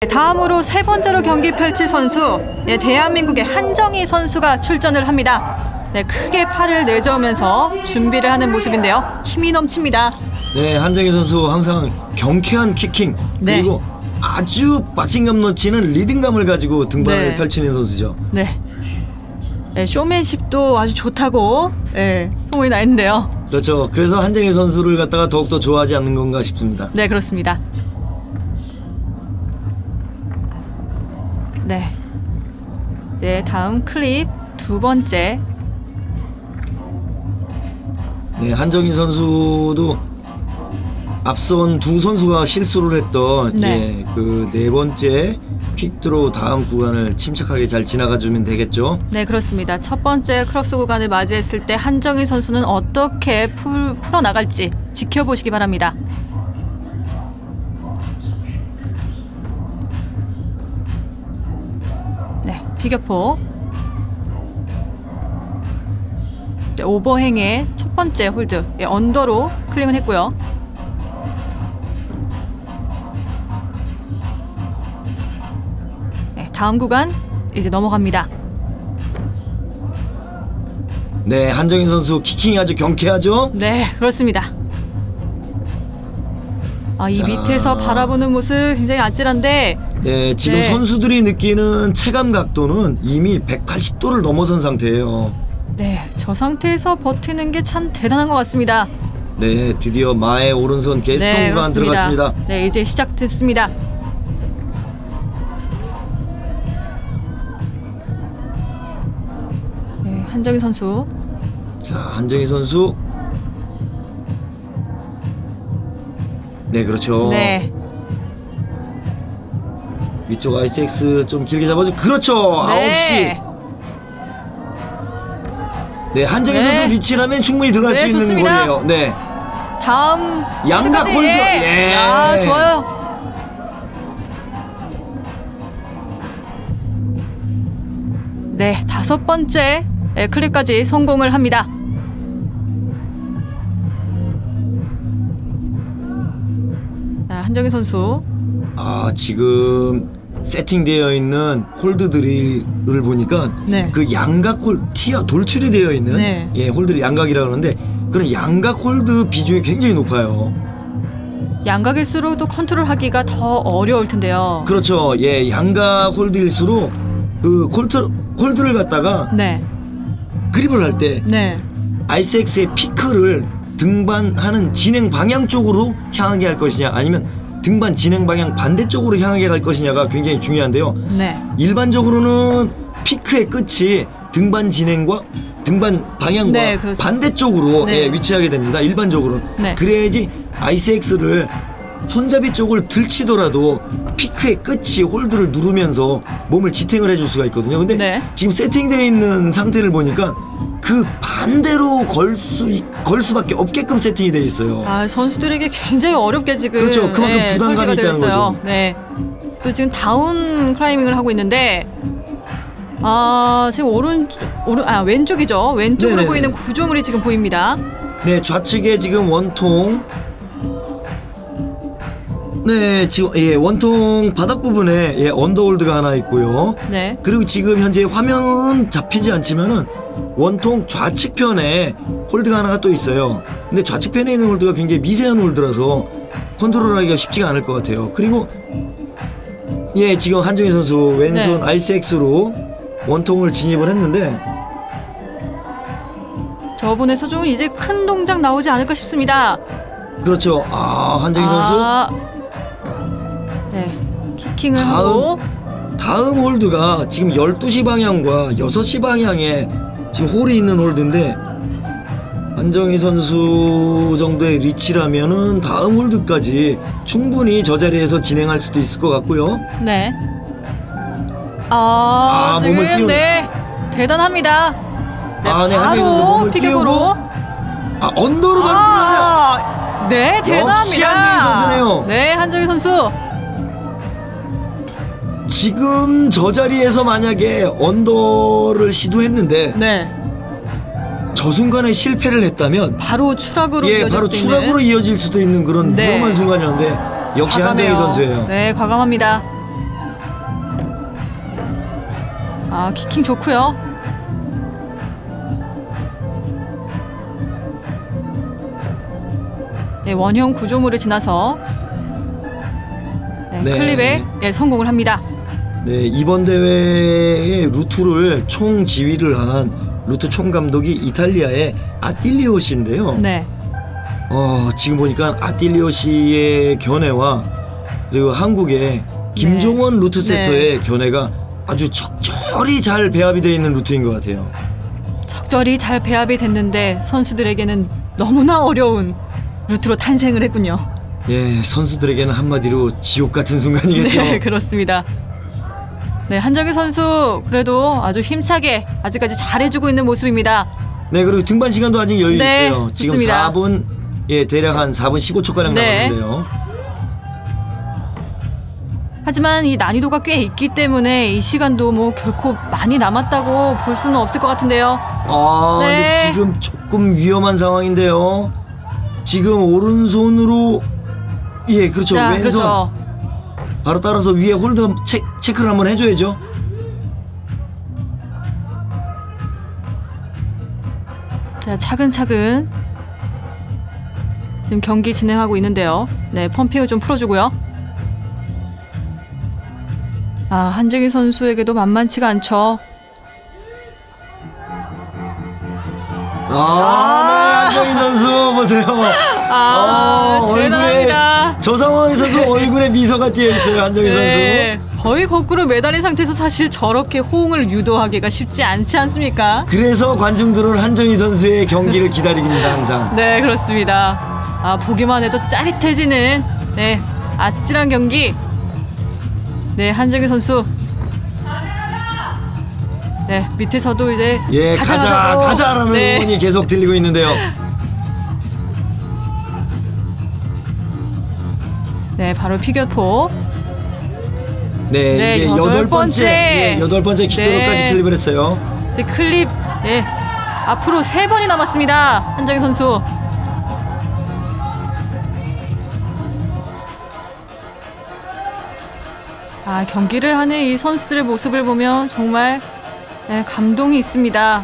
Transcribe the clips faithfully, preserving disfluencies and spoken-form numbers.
다음으로 세 번째로 경기 펼칠 선수, 네, 대한민국의 한정희 선수가 출전을 합니다. 네, 크게 팔을 내저으면서 준비를 하는 모습인데요. 힘이 넘칩니다. 네, 한정희 선수 항상 경쾌한 키킹, 네. 그리고 아주 박진감 넘치는 리듬감을 가지고 등반을 네. 펼치는 선수죠. 네. 네, 쇼맨십도 아주 좋다고 네, 소문이 나 있는데요. 그렇죠. 그래서 한정희 선수를 갖다가 더욱더 좋아하지 않는 건가 싶습니다. 네, 그렇습니다. 네. 네, 다음 클립 두 번째. 네, 한정희 선수도 앞선 두 선수가 실수를 했던 네. 예, 그 네 번째 퀵드로우 다음 구간을 침착하게 잘 지나가주면 되겠죠. 네, 그렇습니다. 첫 번째 크로스 구간을 맞이했을 때 한정희 선수는 어떻게 풀, 풀어나갈지 지켜보시기 바랍니다. 네, 피겨포. 네, 오버행의 첫 번째 홀드. 네, 언더로 클링을 했고요. 네, 다음 구간 이제 넘어갑니다. 네, 한정희 선수 키킹이 아주 경쾌하죠. 네, 그렇습니다. 아, 이 자. 밑에서 바라보는 모습 굉장히 아찔한데. 네, 지금 네. 선수들이 느끼는 체감 각도는 이미 백팔십 도를 넘어선 상태예요. 네, 저 상태에서 버티는 게 참 대단한 것 같습니다. 네, 드디어 마의 오른손 게스트 네, 구간 그렇습니다. 들어갔습니다. 네, 이제 시작됐습니다. 네, 한정희 선수. 자, 한정희 선수. 네, 그렇죠. 네, 위쪽 아이스엑스 좀 길게 잡아줘. 그렇죠. 네. 아홉 시. 네, 한정희 네. 선수 위치라면 충분히 들어갈 네, 수 있는 좋습니다. 거리예요. 네. 다음 양각 홀드까지. 홀드. 예. 예. 아, 좋아요. 네, 다섯 번째 네, 클립까지 성공을 합니다. 자, 한정희 선수. 아, 지금 세팅되어 있는 홀드들을 보니까 네. 그 양각 홀 티어 돌출이 되어 있는 네. 예, 홀드를 양각이라고 하는데 그런 양각 홀드 비중이 굉장히 높아요. 양각일수록 또 컨트롤하기가 더 어려울 텐데요. 그렇죠. 예, 양각 홀드일수록 그 홀드, 홀드를 갖다가 네, 그립을 할 때 네, 아이스엑스의 피크를 등반하는 진행 방향 쪽으로 향하게 할 것이냐 아니면 등반 진행 방향 반대쪽으로 향하게 갈 것이냐가 굉장히 중요한데요. 네, 일반적으로는 피크의 끝이 등반 진행과 등반 방향과 네, 그렇죠. 반대쪽으로 네. 예, 위치하게 됩니다. 일반적으로는. 네. 그래야지 아이스엑스를 손잡이 쪽을 들치더라도 피크의 끝이 홀드를 누르면서 몸을 지탱을 해줄 수가 있거든요. 근데 네. 지금 세팅되어 있는 상태를 보니까 그 반대로 걸 수, 걸 수밖에 없게끔 세팅이 되어 있어요. 아, 선수들에게 굉장히 어렵게 지금 그렇죠. 그만큼 네, 부담감이 설계가 되어 있다는 있어요. 거죠. 네. 또 지금 다운 클라이밍을 하고 있는데, 아, 지금 오른 오른 아 왼쪽이죠. 왼쪽으로 네네네. 보이는 구조물이 지금 보입니다. 네, 좌측에 지금 원통. 네, 지금 예, 원통 바닥 부분에 예, 언더홀드가 하나 있고요. 네, 그리고 지금 현재 화면은 잡히지 않지만은 원통 좌측편에 홀드가 하나가 또 있어요. 근데 좌측편에 있는 홀드가 굉장히 미세한 홀드라서 컨트롤하기가 쉽지가 않을 것 같아요. 그리고 예, 지금 한정희 선수 왼손 네. 아이스엑스로 원통을 진입을 했는데 저분에서 좀 이제 큰 동작 나오지 않을까 싶습니다. 그렇죠. 아, 한정희 선수 아, 네, 키킹을 다음. 하고. 다음 홀드가 지금 열두 시 방향과 여섯 시 방향에 지금 홀이 있는 홀드인데 한정희 선수 정도의 리치라면은 다음 홀드까지 충분히 저 자리에서 진행할 수도 있을 것 같고요. 네. 아, 아, 지금 몸을 띄우- 네, 대단합니다. 네, 아, 네, 한정희 선수 바로 몸을 피겨보로. 아, 언더로 바로 들어가네요. 아, 네, 대단합니다. 역시 한정희 선수네요. 네, 한정희 선수. 지금 저 자리에서 만약에 언더를 시도했는데 네, 저 순간에 실패를 했다면 바로 추락으로 예, 이어질 바로 수도 추락으로 있는. 이어질 수도 있는 그런 네. 위험한 순간이었는데 역시 과감해요. 한정희 선수예요. 네, 과감합니다. 아, 키킹 좋고요. 네, 원형 구조물을 지나서 네, 네. 클립에 네, 성공을 합니다. 네, 이번 대회의 루트를 총 지휘를 한 루트 총감독이 이탈리아의 아틸리오 씨인데요. 네. 어, 지금 보니까 아틸리오 씨의 견해와 그리고 한국의 김종원 네. 루트 세터의 견해가 아주 적절히 잘 배합이 되어 있는 루트인 것 같아요. 적절히 잘 배합이 됐는데 선수들에게는 너무나 어려운 루트로 탄생을 했군요. 예, 선수들에게는 한마디로 지옥 같은 순간이겠죠. 네, 그렇습니다. 네, 한정희 선수 그래도 아주 힘차게 아직까지 잘해주고 있는 모습입니다. 네, 그리고 등반 시간도 아직 여유 네, 있어요. 지금 좋습니다. 사 분, 예, 대략 한 사 분 십오 초가량 네. 남았는데요. 하지만 이 난이도가 꽤 있기 때문에 이 시간도 뭐 결코 많이 남았다고 볼 수는 없을 것 같은데요. 아, 네. 근데 지금 조금 위험한 상황인데요. 지금 오른손으로 예, 그렇죠. 자, 왼손 그렇죠. 바로 따라서 위에 홀드 체, 체크를 한번 해줘야죠. 자, 차근차근 지금 경기 진행하고 있는데요. 네, 펌핑을 좀 풀어주고요. 아, 한정희 선수에게도 만만치가 않죠. 아, 네, 한정희 선수 보세요. 아, 어, 대단합니다. 얼굴에, 저 상황에서도 얼굴에 미소가 띄어 있어요, 한정희 네, 선수. 거의 거꾸로 매달린 상태에서 사실 저렇게 호응을 유도하기가 쉽지 않지 않습니까? 그래서 관중들은 한정희 선수의 경기를 기다립니다, 항상. 네, 그렇습니다. 아, 보기만 해도 짜릿해지는 네, 아찔한 경기. 네, 한정희 선수. 네, 밑에서도 이제 예, 가자, 가자고. 가자라는 네. 응원이 계속 들리고 있는데요. 네, 바로 피겨포. 네, 네, 이제 여덟 여덟 번째, 번째. 예, 여덟 번째 킥도로까지 네. 클립을 했어요. 이제 클립. 네, 앞으로 세 번이 남았습니다. 한정희 선수. 아, 경기를 하는 이 선수들의 모습을 보면 정말 네, 감동이 있습니다.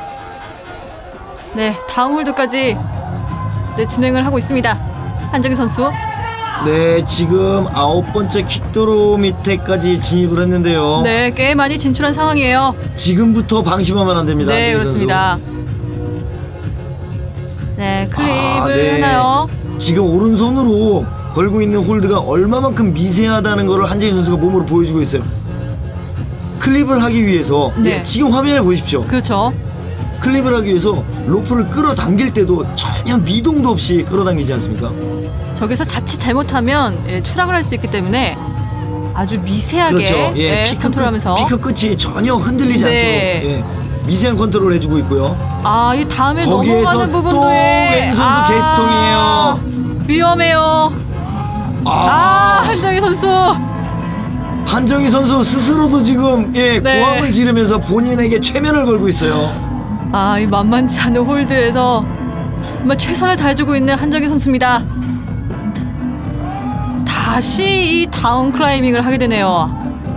네, 다음 홀드까지 네, 진행을 하고 있습니다. 한정희 선수. 네, 지금 아홉 번째 킥도로 밑에까지 진입을 했는데요. 네, 꽤 많이 진출한 상황이에요. 지금부터 방심하면 안 됩니다. 네, 한정희 그렇습니다. 네, 클립을 아, 네. 하나요? 선수. 지금 오른손으로 걸고 있는 홀드가 얼마만큼 미세하다는 것을 한정희 선수가 몸으로 보여주고 있어요. 클립을 하기 위해서 네. 예, 지금 화면을 보십시오. 그렇죠. 클립을 하기 위해서 로프를 끌어당길 때도 전혀 미동도 없이 끌어당기지 않습니까? 저기서 자칫 잘못하면 예, 추락을 할 수 있기 때문에 아주 미세하게 그렇죠. 예, 예, 피크, 컨트롤하면서. 끝, 피크 끝이 전혀 흔들리지 네. 않도록 예, 미세한 컨트롤을 해주고 있고요. 아, 이 다음에 거기에서 넘어가는 부분도 또 예. 왼손도 아, 게스통이에요. 위험해요. 아, 아, 한정희 선수. 한정희 선수 스스로도 지금 예, 네. 고함을 지르면서 본인에게 최면을 걸고 있어요. 아, 이 만만치 않은 홀드에서 정말 최선을 다해주고 있는 한정희 선수입니다. 다시 이 다운 클라이밍을 하게 되네요.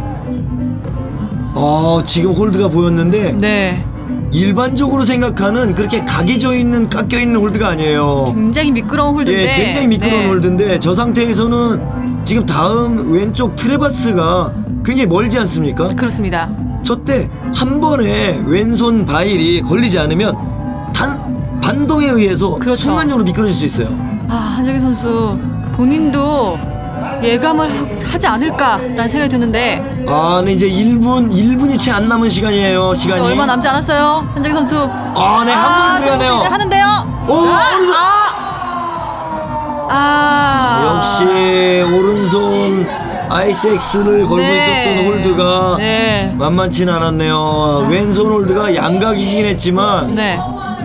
어, 지금 홀드가 보였는데 네, 일반적으로 생각하는 그렇게 각이 져 있는 깎여 있는 홀드가 아니에요. 굉장히 미끄러운 홀드인데. 예, 굉장히 미끄러운 네. 홀드인데 저 상태에서는 지금 다음 왼쪽 트레바스가 굉장히 멀지 않습니까? 그렇습니다. 저 때 한 번에 왼손 바일이 걸리지 않으면 단 반동에 의해서 그렇죠. 순간적으로 미끄러질 수 있어요. 아, 한정희 선수 본인도 예감을 하, 하지 않을까라는 생각이 드는데 아, 네, 이제 일 분 일 분이 채 안 남은 시간이에요. 이제 시간이. 얼마 남지 않았어요. 한정희 선수. 아, 네, 한 분 들어가네요. 이제 하는데요. 오, 아, 오른손. 아, 아. 역시 오른손 아이스엑스를 걸고 네. 있었던 홀드가 네. 만만치는 않았네요. 왼손 홀드가 양각이긴 했지만 네.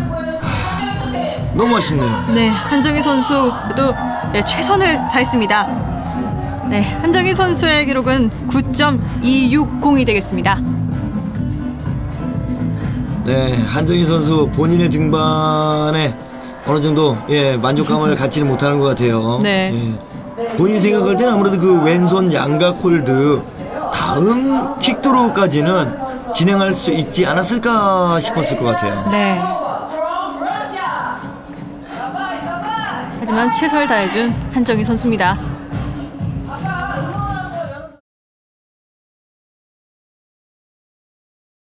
너무 아쉽네요. 네, 한정희 선수도 네, 최선을 다했습니다. 네, 한정희 선수의 기록은 구 점 이육공이 되겠습니다. 네, 한정희 선수 본인의 등반에 어느 정도 예, 만족감을 갖지는 못하는 것 같아요. 네. 예. 본인이 생각할 때는 아무래도 그 왼손 양각 홀드 다음 킥드로우까지는 진행할 수 있지 않았을까 싶었을 것 같아요. 네. 하지만 최선을 다해준 한정희 선수입니다.